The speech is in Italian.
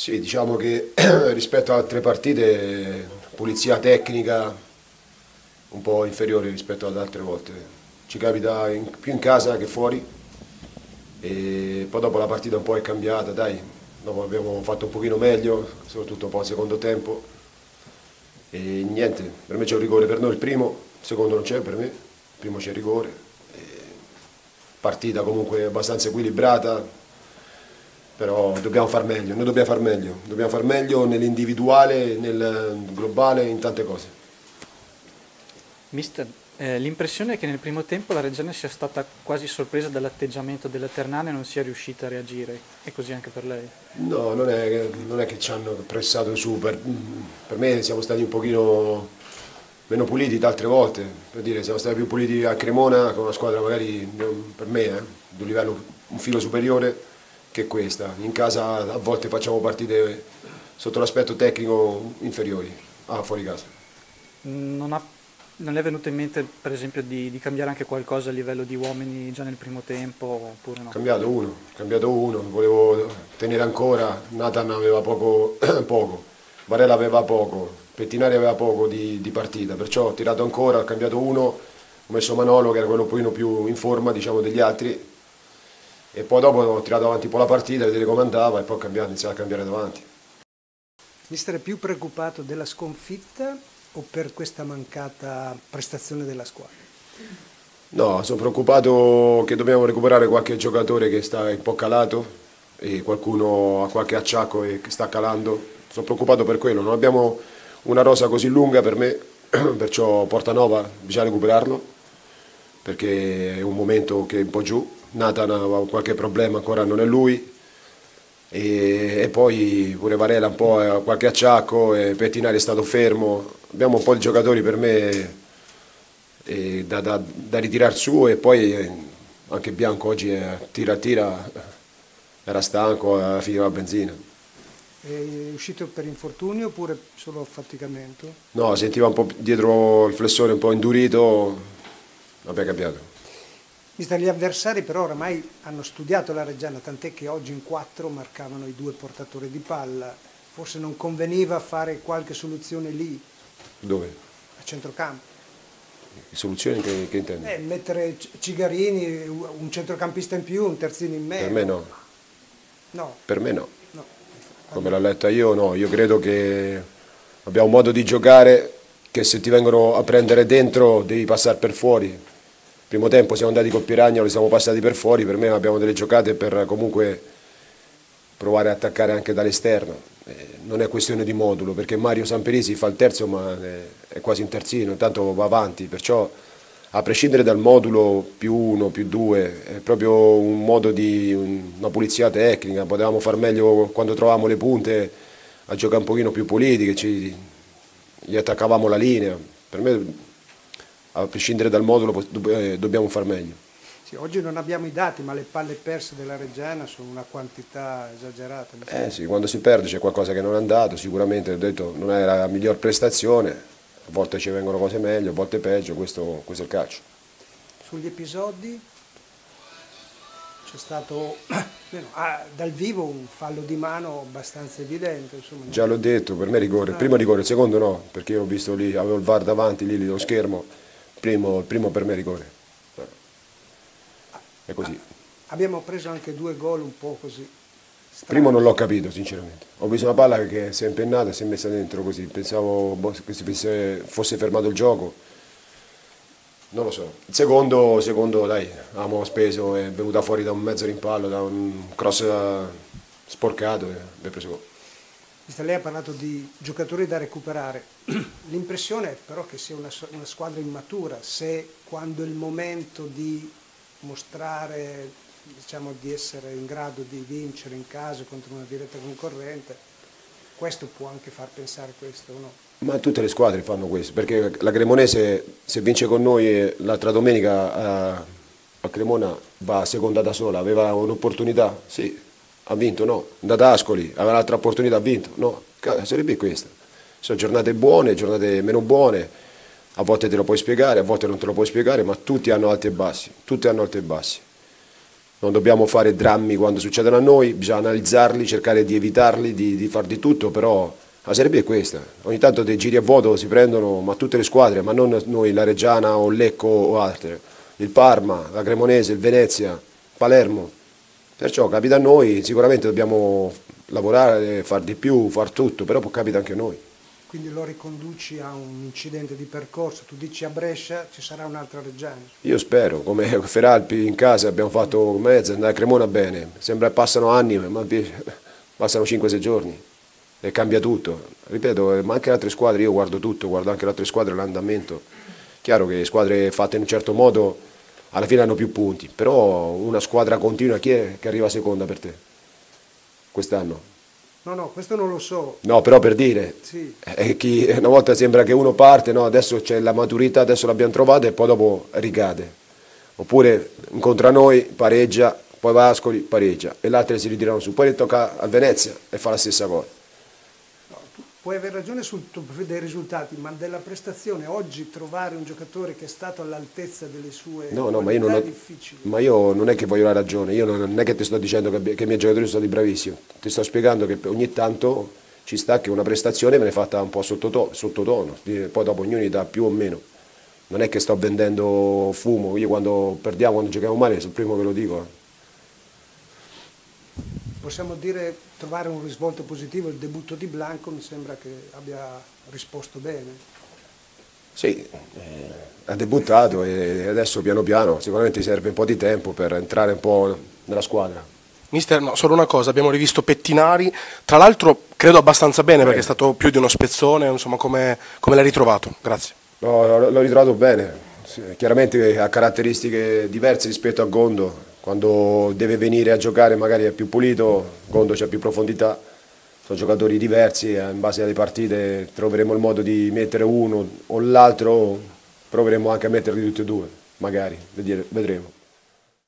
Sì, diciamo che rispetto ad altre partite, pulizia tecnica un po' inferiore rispetto ad altre volte. Ci capita più in casa che fuori e poi dopo la partita un po' è cambiata, dai, dopo abbiamo fatto un pochino meglio, soprattutto un po' al secondo tempo e niente, per me c'è un rigore per noi il primo, il secondo non c'è per me, il primo c'è il rigore, e partita comunque abbastanza equilibrata, però dobbiamo far meglio, noi dobbiamo far meglio nell'individuale, nel globale, in tante cose. Mister, l'impressione è che nel primo tempo la Reggiana sia stata quasi sorpresa dall'atteggiamento della Ternana e non sia riuscita a reagire. È così anche per lei? No, non è che ci hanno pressato su, per me siamo stati un pochino meno puliti di altre volte, per dire siamo stati più puliti a Cremona con una squadra magari per me di un livello un filo superiore che questa. In casa a volte facciamo partite sotto l'aspetto tecnico inferiori, fuori casa. Non, ha- non le è venuto in mente, per esempio, di cambiare anche qualcosa a livello di uomini già nel primo tempo, oppure no? Cambiato uno, volevo tenere ancora, Nathan aveva poco, poco, Varela aveva poco, Pettinari aveva poco di partita, perciò ho tirato ancora, ho cambiato uno, ho messo Manolo che era quello un pochino più in forma diciamo degli altri e poi dopo ho tirato avanti un po' la partita, vedere come andava e poi ho iniziato a cambiare davanti. Mister è più preoccupato della sconfitta o per questa mancata prestazione della squadra? No, sono preoccupato che dobbiamo recuperare qualche giocatore che sta un po' calato e qualcuno ha qualche acciacco e che sta calando. Sono preoccupato per quello, non abbiamo una rosa così lunga per me, perciò Portanova bisogna recuperarlo perché è un momento che è un po' giù. Nathan ha qualche problema, ancora non è lui e poi pure Varela un po' ha qualche acciacco e Pettinari è stato fermo. Abbiamo un po' di giocatori per me da ritirare su e poi anche Bianco oggi tira, era stanco, alla fine la benzina. È uscito per infortunio oppure solo affaticamento? No, sentiva un po' dietro il flessore un po' indurito, vabbè cambiato. Mister, gli avversari però oramai hanno studiato la Reggiana, tant'è che oggi in 4 marcavano i 2 portatori di palla. Forse non conveniva fare qualche soluzione lì, Dove? a centrocampo. Soluzioni che intendi? Mettere Cigarini, un centrocampista in più, un terzino in meno. Per me no. No, Per me no. no. Come l'ho letta io, no. Io credo che abbiamo un modo di giocare che se ti vengono a prendere dentro devi passare per fuori. Primo tempo siamo andati col Piragnolo, siamo passati per fuori, per me abbiamo delle giocate per comunque provare a attaccare anche dall'esterno. Non è questione di modulo, perché Mario Samperisi fa il terzo ma è quasi un terzino, intanto va avanti, perciò a prescindere dal modulo più uno, più due, è proprio un modo di una pulizia tecnica, potevamo far meglio quando trovavamo le punte a giocare un pochino più puliti, che gli attaccavamo la linea. Per me a prescindere dal modulo dobbiamo far meglio. Sì, oggi non abbiamo i dati, ma le palle perse della Reggiana sono una quantità esagerata. Sì, quando si perde c'è qualcosa che non è andato, sicuramente ho detto non è la miglior prestazione, a volte ci vengono cose meglio, a volte peggio, questo è il calcio. Sugli episodi c'è stato dal vivo un fallo di mano abbastanza evidente. Insomma, già l'ho detto, per me rigore, il primo rigore, il secondo no, perché io ho visto lì, avevo il VAR davanti, lì lo schermo, il primo per me rigore. È così. Abbiamo preso anche 2 gol un po' così. Primo non l'ho capito sinceramente, ho visto una palla che si è impennata e si è messa dentro così, pensavo che fosse fermato il gioco, non lo so. Il secondo dai, avevamo speso, è venuta fuori da un mezzo rimpallo, da un cross sporcato e abbiamo preso gol. Lei ha parlato di giocatori da recuperare, l'impressione è però che sia una squadra immatura, se quando è il momento di mostrare, diciamo, di essere in grado di vincere in casa contro una diretta concorrente, questo può anche far pensare questo o no? Ma tutte le squadre fanno questo, perché la Cremonese se vince con noi l'altra domenica a Cremona va a seconda da sola, aveva un'opportunità, sì, ha vinto, no, da Ascoli, aveva un'altra opportunità, ha vinto, no, sarebbe questa. Sono giornate buone, giornate meno buone, a volte te lo puoi spiegare, a volte non te lo puoi spiegare, ma tutti hanno alti e bassi, tutti hanno alti e bassi. non dobbiamo fare drammi quando succedono a noi, bisogna analizzarli, cercare di evitarli, di far di tutto, però la Serie B è questa, ogni tanto dei giri a vuoto si prendono, ma tutte le squadre, ma non noi, la Reggiana o Lecco o altre, il Parma, la Cremonese, il Venezia, Palermo, perciò capita a noi, sicuramente dobbiamo lavorare, far di più, far tutto, però può capita anche a noi. Quindi lo riconduci a un incidente di percorso, tu dici a Brescia ci sarà un'altra Reggiana. Io spero, come Feralpi in casa abbiamo fatto mezzo, andare a Cremona bene, sembra che passano anni, ma passano 5-6 giorni e cambia tutto. Ripeto, ma anche le altre squadre, io guardo tutto, guardo anche le altre squadre, l'andamento. Chiaro che squadre fatte in un certo modo alla fine hanno più punti, però una squadra continua, chi è che arriva seconda per te quest'anno? No, questo non lo so. No, però per dire, Sì. Una volta sembra che uno parte, no, adesso c'è la maturità, adesso l'abbiamo trovata e poi dopo ricade. Oppure incontra noi, pareggia, poi va a Ascoli, pareggia e le altre si ritirano su. Poi tocca al Venezia e fa la stessa cosa. No, tu puoi aver ragione dei risultati, ma della prestazione oggi trovare un giocatore che è stato all'altezza delle sue qualità è difficile. Ma io non è che voglio la ragione, io non è che ti sto dicendo che i miei giocatori sono stati bravissimi, ti sto spiegando che ogni tanto ci sta che una prestazione viene fatta un po' sottotono, poi dopo ognuno gli dà più o meno. Non è che sto vendendo fumo, io quando perdiamo, quando giochiamo male, sono il primo che lo dico. Possiamo dire trovare un risvolto positivo, il debutto di Blanco mi sembra che abbia risposto bene. Sì, ha debuttato e adesso piano piano sicuramente serve un po' di tempo per entrare un po' nella squadra. Mister, no, solo una cosa, abbiamo rivisto Pettinari, tra l'altro credo abbastanza bene perché è stato più di uno spezzone, insomma come l'hai ritrovato? Grazie. No, l'ho ritrovato bene, sì, chiaramente ha caratteristiche diverse rispetto a Gondo, quando deve venire a giocare magari è più pulito, Gondo c'ha più profondità, sono giocatori diversi, in base alle partite troveremo il modo di mettere uno o l'altro, proveremo anche a metterli tutti e due, magari, vedremo.